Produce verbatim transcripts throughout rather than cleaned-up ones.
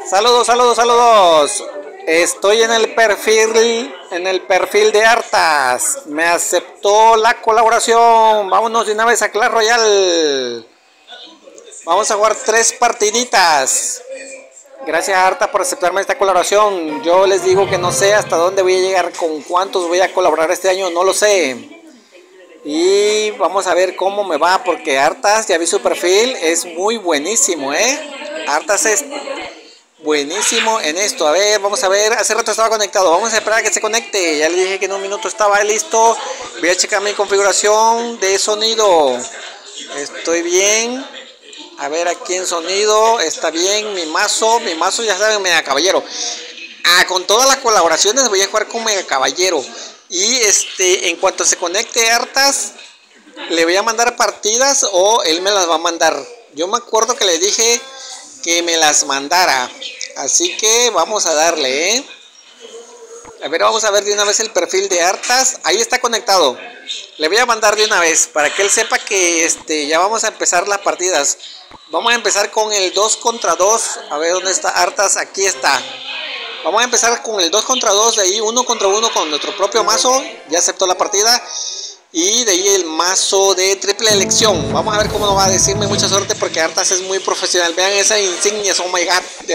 Saludos, saludos, saludos. Estoy en el perfil, en el perfil de Artas. Me aceptó la colaboración. Vámonos de una vez a Clash Royale. Vamos a jugar tres partiditas. Gracias Arta por aceptarme esta colaboración. Yo les digo que no sé hasta dónde voy a llegar, con cuántos voy a colaborar este año, no lo sé. Y vamos a ver cómo me va, porque Artas, ya vi su perfil, es muy buenísimo, ¿eh? Artas es buenísimo en esto. A ver, vamos a ver, hace rato estaba conectado, vamos a esperar a que se conecte. Ya le dije que en un minuto estaba listo. Voy a checar mi configuración de sonido. Estoy bien. A ver, aquí en sonido está bien. Mi mazo, mi mazo ya saben, Mega Caballero. Ah, con todas las colaboraciones voy a jugar con Mega Caballero. Y este, en cuanto se conecte Artas, le voy a mandar partidas o él me las va a mandar. Yo me acuerdo que le dije que me las mandara. Así que vamos a darle, ¿eh? A ver, vamos a ver de una vez el perfil de Artas. Ahí está conectado. Le voy a mandar de una vez para que él sepa que este, ya vamos a empezar las partidas. Vamos a empezar con el dos contra dos. A ver, ¿dónde está Artas? Aquí está. Vamos a empezar con el dos contra dos. De ahí uno contra uno con nuestro propio mazo. Ya aceptó la partida. Y de ahí el mazo de triple elección. Vamos a ver cómo nos va a decirme. Mucha suerte porque Artas es muy profesional. Vean esas insignias. Oh my god.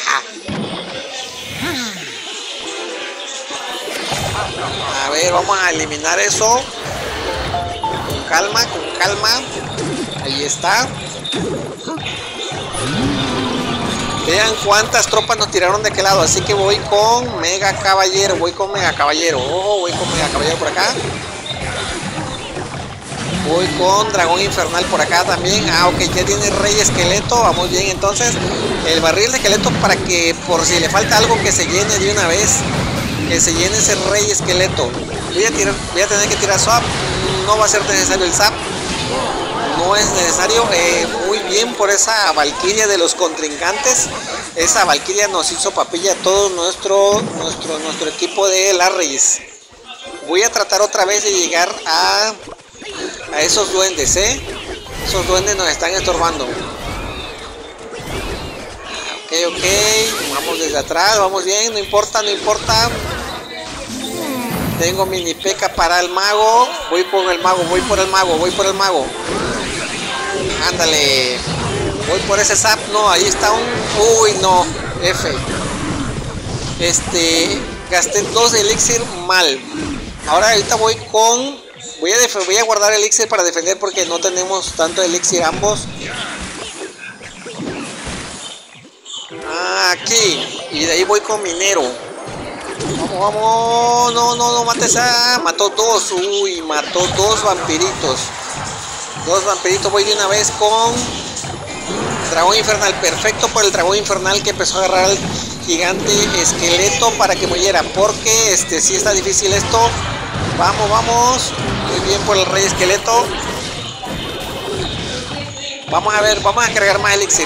A ver, vamos a eliminar eso. Con calma, con calma. Ahí está. Vean cuántas tropas nos tiraron de aquel lado. Así que voy con Mega Caballero. Voy con Mega Caballero. Oh, voy con Mega Caballero por acá. Voy con Dragón Infernal por acá también. Ah, ok, ya tiene Rey Esqueleto. Vamos bien entonces. El barril de esqueleto para que por si le falta algo que se llene de una vez. Que se llene ese Rey Esqueleto. Voy a, tirar, voy a tener que tirar swap. No va a ser necesario el zap. No es necesario. Eh, muy bien por esa Valquiria de los contrincantes. Esa Valquiria nos hizo papilla a todo nuestro, nuestro, nuestro equipo de Larrys. Voy a tratar otra vez de llegar a, a esos duendes, ¿eh? Esos duendes nos están estorbando. Ok, ok. Vamos desde atrás. Vamos bien. No importa, no importa. Tengo mini peca para el mago. Voy por el mago, voy por el mago, voy por el mago. Ándale. Voy por ese zap. No, ahí está un... Uy, no. F. Este... Gasté dos elixir mal. Ahora ahorita voy con... Voy a, voy a guardar elixir para defender porque no tenemos tanto elixir ambos. Ah, aquí. Y de ahí voy con minero. Vamos, vamos. No, no, no mates a... Mató dos. Uy, mató dos vampiritos. Dos vampiritos. Voy de una vez con Dragón Infernal. Perfecto por el Dragón Infernal que empezó a agarrar al gigante esqueleto para que muriera. Porque este sí está difícil esto. Vamos, vamos. Muy bien por el Rey Esqueleto. Vamos a ver, vamos a cargar más elixir.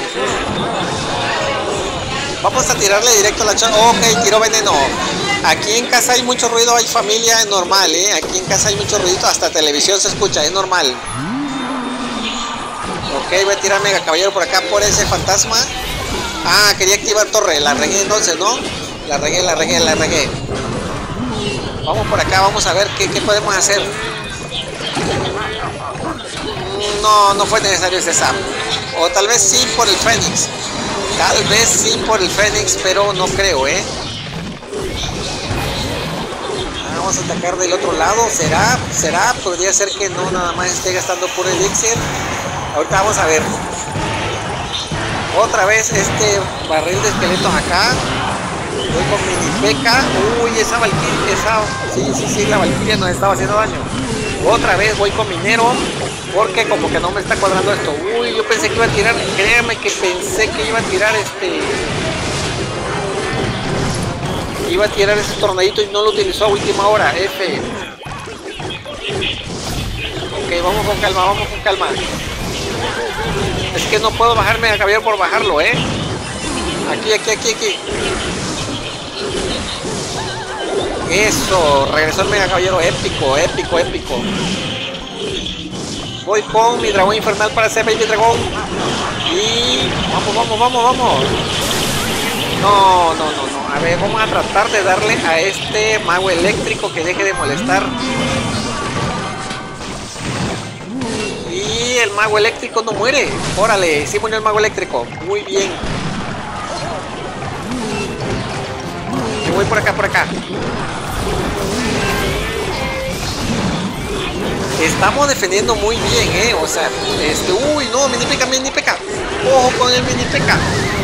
Vamos a tirarle directo a la chava. Ok, tiró veneno. Aquí en casa hay mucho ruido, hay familia, es normal, ¿eh? Aquí en casa hay mucho ruido, hasta televisión se escucha, es normal. Ok, voy a tirar Mega Caballero por acá por ese fantasma. Ah, quería activar torre, la regué entonces, ¿no? La regué, la regué, la regué. Vamos por acá, vamos a ver qué, qué podemos hacer. No, no fue necesario ese zap. O tal vez sí por el Fénix. Tal vez sí por el Fénix, pero no creo, ¿eh? Vamos a atacar del otro lado. ¿Será? ¿Será? Podría ser que no, nada más esté gastando puro elixir. Ahorita vamos a ver. Otra vez este barril de esqueletos acá. Voy con mini peca. Uy, esa Valkyria, esa... Sí, sí, sí, la Valkyria nos estaba haciendo daño. Otra vez voy con minero. Porque como que no me está cuadrando esto. Uy, yo pensé que iba a tirar. Créanme que pensé que iba a tirar este... Iba a tirar ese tornadito y no lo utilizó a última hora. F. Ok, vamos con calma, vamos con calma. Es que no puedo bajarme a caballero por bajarlo, ¿eh? Aquí, aquí, aquí, aquí. Eso, regresó el Mega Caballero. Épico, épico, épico. Voy con mi Dragón Infernal para hacer Baby Dragón. Y vamos, vamos, vamos, vamos. No, no, no, no. A ver, vamos a tratar de darle a este mago eléctrico que deje de molestar. Y el mago eléctrico no muere. Órale, sí murió el mago eléctrico. Muy bien. Yo voy por acá, por acá. Estamos defendiendo muy bien, eh. O sea, este. Uy, no, mini peca, mini peca. Ojo con el mini peca.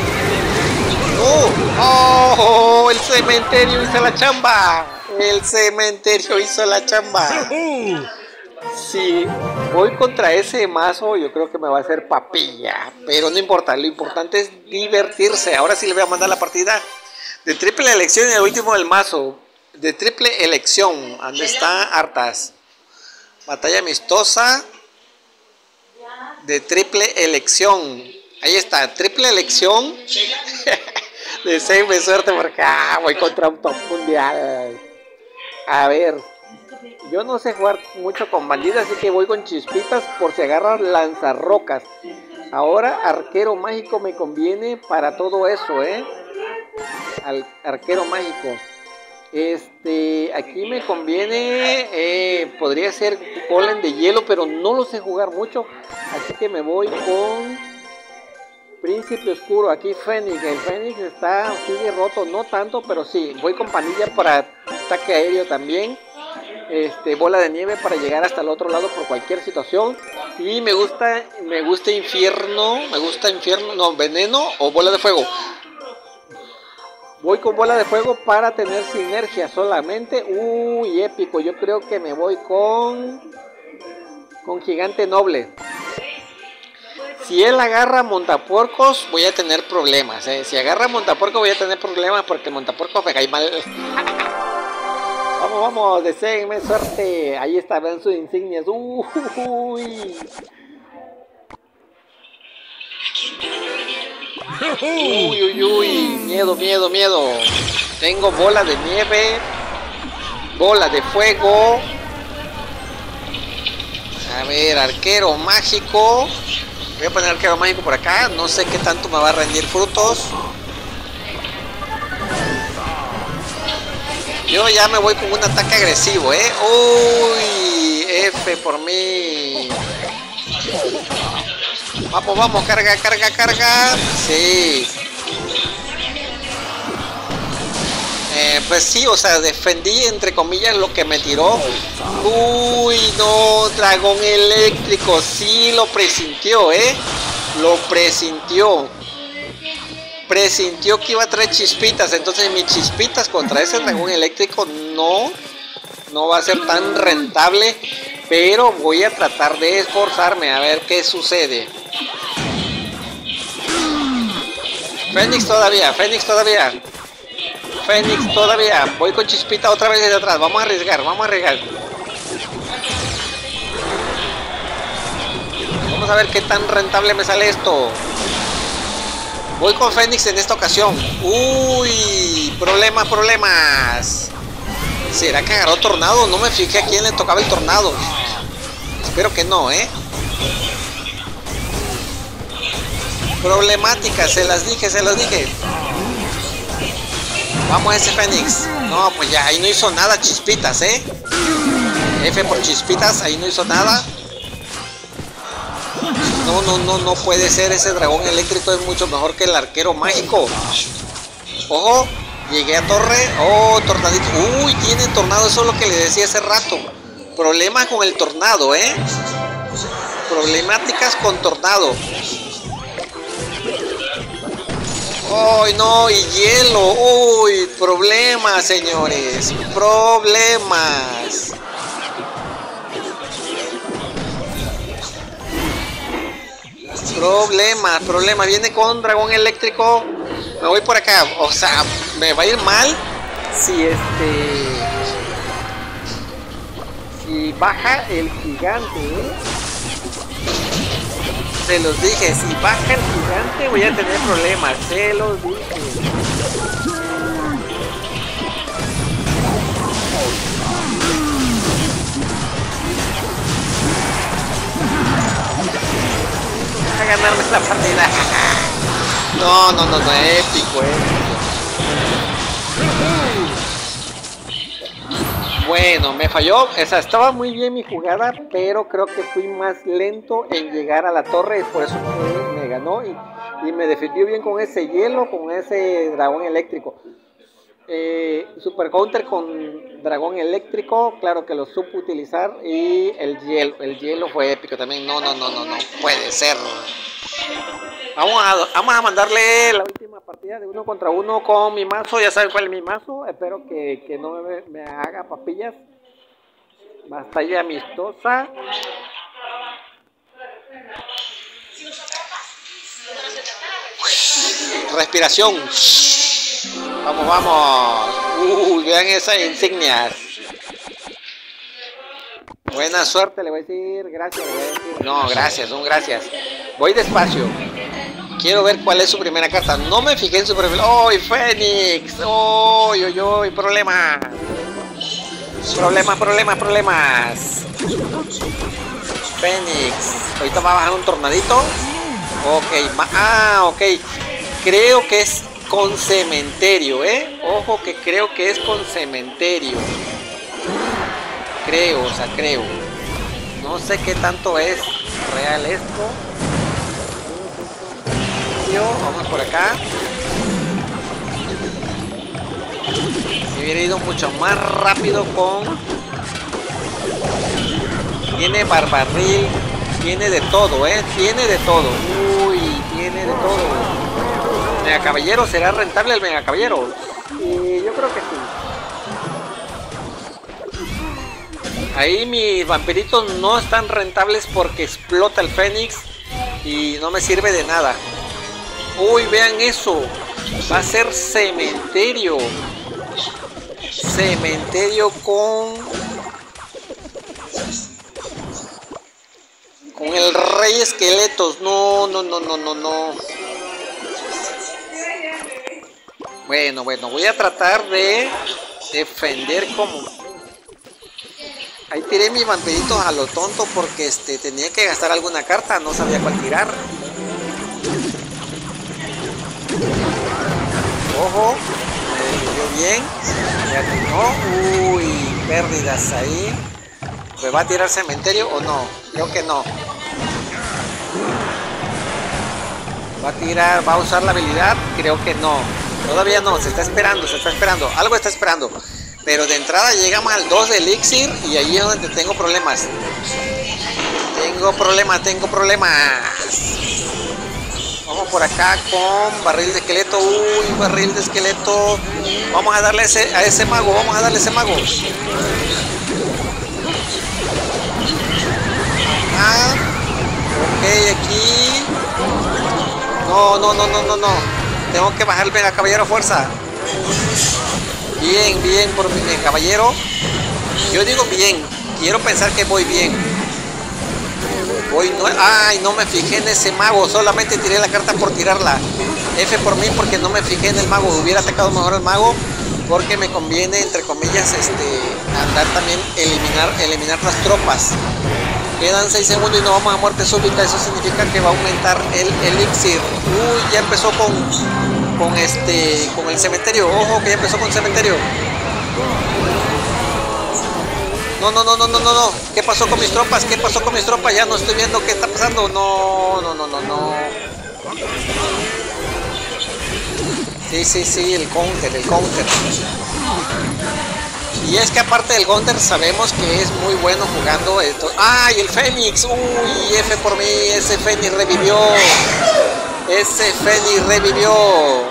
No. Oh, el cementerio hizo la chamba. El cementerio hizo la chamba. Si voy contra ese mazo, yo creo que me va a hacer papilla. Pero no importa, lo importante es divertirse. Ahora sí le voy a mandar la partida de triple elección en el último del mazo. De triple elección. ¿Dónde está Arthas? Batalla amistosa. De triple elección. Ahí está, triple elección. Deseenme suerte porque ah, voy contra un top mundial. A ver. Yo no sé jugar mucho con bandidas, así que voy con chispitas por si agarran lanzarrocas. Ahora arquero mágico me conviene para todo eso, ¿eh? Al arquero mágico. Este, aquí me conviene, eh, podría ser golem de hielo, pero no lo sé jugar mucho. Así que me voy con príncipe oscuro. Aquí Fénix, el Fénix está, sigue roto, no tanto, pero sí. Voy con panilla para ataque aéreo también. Este, bola de nieve para llegar hasta el otro lado por cualquier situación. Y me gusta, me gusta infierno, me gusta infierno, no, veneno o bola de fuego. Voy con bola de fuego para tener sinergia solamente. Uy, épico. Yo creo que me voy con con gigante noble. Si él agarra montapuercos, voy a tener problemas, ¿eh? Si agarra montapuerco voy a tener problemas porque montapuerco me cae mal. Vamos, vamos, deseenme suerte. Ahí está, ven sus insignias. Uy. Uy, uy, uy. Miedo, miedo, miedo. Tengo bola de nieve. Bola de fuego. A ver, arquero mágico. Voy a poner arquero mágico por acá. No sé qué tanto me va a rendir frutos. Yo ya me voy con un ataque agresivo, ¿eh? Uy, F por mí. Vamos, vamos, carga, carga, carga. Sí. Eh, pues sí, o sea, defendí entre comillas lo que me tiró. Uy, no, dragón eléctrico. Sí, lo presintió, ¿eh? Lo presintió. Presintió que iba a traer chispitas, entonces mis chispitas contra ese dragón eléctrico no, no va a ser tan rentable, pero voy a tratar de esforzarme a ver qué sucede. Fénix todavía, Fénix todavía, Fénix todavía, voy con chispita otra vez desde atrás, vamos a arriesgar, vamos a arriesgar. Vamos a ver qué tan rentable me sale esto. Voy con Fénix en esta ocasión. Uy, problemas, problemas. ¿Será que agarró tornado? No me fijé a quién le tocaba el tornado. Espero que no, ¿eh? Problemática, se las dije, se las dije. Vamos a ese Fénix. No, pues ya, ahí no hizo nada chispitas, ¿eh? F por chispitas, ahí no hizo nada. No, no, no, no puede ser. Ese dragón eléctrico es mucho mejor que el arquero mágico. Ojo, llegué a torre. Oh, tornadito. Uy, tiene tornado, eso es lo que le decía hace rato. Problemas con el tornado, ¿eh? Problemáticas con tornado. ¡Ay, no! Y hielo. ¡Uy! Problemas, señores. Problemas. Problema, problema. Viene con dragón eléctrico. Me voy por acá. O sea, me va a ir mal si este... si baja el gigante, ¿eh? Se los dije, si baja el gigante voy a tener problemas. Se los dije. A ganarme la partida. No, no, no, no, épico, épico. Bueno, me falló, o sea, estaba muy bien mi jugada, pero creo que fui más lento en llegar a la torre, es por eso que me ganó y, y me defendió bien con ese hielo, con ese dragón eléctrico. Eh, super counter con dragón eléctrico, claro que lo supo utilizar, y el hielo, el hielo fue épico también. No, no, no, no, no puede ser. Vamos a, vamos a mandarle la última partida de uno contra uno con mi mazo. Ya saben cuál es mi mazo. Espero que, que no me, me haga papillas. Batalla amistosa. Respiración. Vamos, vamos. Uh, vean esas insignias. Buena suerte, le voy a decir. Gracias, le voy a decir. No, gracias, un gracias. Voy despacio. Quiero ver cuál es su primera carta. No me fijé en su primera. ¡Oh, Fénix! ¡Oh, oh, oh! Problemas. Problemas, problemas, problemas. Fénix. Ahorita va a bajar un tornadito. Ok. Ah, ok. Creo que es con cementerio, ¿eh? Ojo que creo que es con cementerio. Creo, o sea, creo. No sé qué tanto es real esto. Vamos por acá. Me hubiera ido mucho más rápido con... Tiene barbarril, tiene de todo, ¿eh? Tiene de todo. Uy, tiene de todo. Mega caballero, ¿será rentable el mega caballero? Y yo creo que sí. Ahí mis vampiritos no están rentables porque explota el Fénix y no me sirve de nada. Uy, vean eso. Va a ser cementerio. Cementerio con... Con el rey esqueletos. No, no, no, no, no, no. Bueno, bueno, voy a tratar de defender como... Ahí tiré mis vampiritos a lo tonto porque este tenía que gastar alguna carta, no sabía cuál tirar. Ojo, me defendió bien. Ya no. Uy, pérdidas ahí. ¿Me va a tirar cementerio o no? Creo que no. Va a tirar, va a usar la habilidad, creo que no. Todavía no, se está esperando, se está esperando. Algo está esperando. Pero de entrada llegamos al dos de elixir y ahí es donde tengo problemas. Tengo problemas, tengo problemas. Vamos por acá con barril de esqueleto. Uy, barril de esqueleto. Vamos a darle ese, a ese mago, vamos a darle ese mago. Ah, ok, aquí. No, no, no, no, no, no. Tengo que bajar el mega caballero a fuerza. Bien, bien por mi mega caballero. Yo digo bien. Quiero pensar que voy bien. Voy no, ay, no me fijé en ese mago. Solamente tiré la carta por tirarla. F por mí porque no me fijé en el mago. Hubiera atacado mejor al mago. Porque me conviene, entre comillas, este, andar también eliminar, eliminar las tropas. Quedan seis segundos y no vamos a muerte súbita. Eso significa que va a aumentar el elixir. Uy, ya empezó con, con este, con el cementerio. Ojo que ya empezó con el cementerio. No, no, no, no, no, no, no. ¿Qué pasó con mis tropas? ¿Qué pasó con mis tropas? Ya no estoy viendo qué está pasando. No, no, no, no, no. Sí, sí, sí, el counter, el counter. Y es que aparte del counter sabemos que es muy bueno jugando esto. ¡Ay, el Fénix! ¡Uy, F por mí! Ese Fénix revivió. Ese Fénix revivió.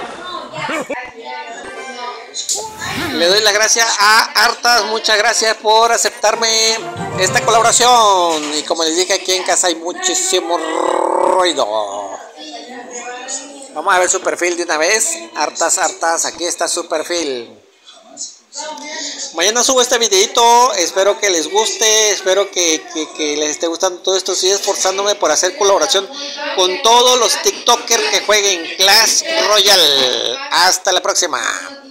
Le doy las gracias a Artas. Muchas gracias por aceptarme esta colaboración. Y como les dije, aquí en casa hay muchísimo ruido. Vamos a ver su perfil de una vez. Artas, Artas, aquí está su perfil. Mañana subo este videito, espero que les guste, espero que, que, que les esté gustando todo esto. Estoy esforzándome por hacer colaboración con todos los TikTokers que jueguen Clash Royale. Hasta la próxima.